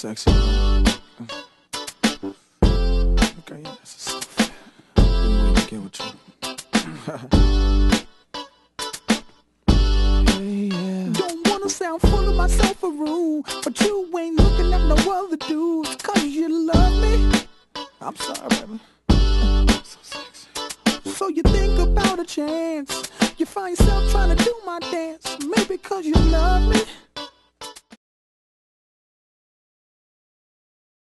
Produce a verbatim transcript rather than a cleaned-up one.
sexy. Okay, yeah, that's so fat. I'm waiting to get with you. Hey, yeah. Don't wanna sound full of myself or rude, but you ain't looking at no other dudes, cause you love me. I'm sorry, baby. So sexy. So you think about a chance, you find yourself trying to do my dance, maybe cause you love me.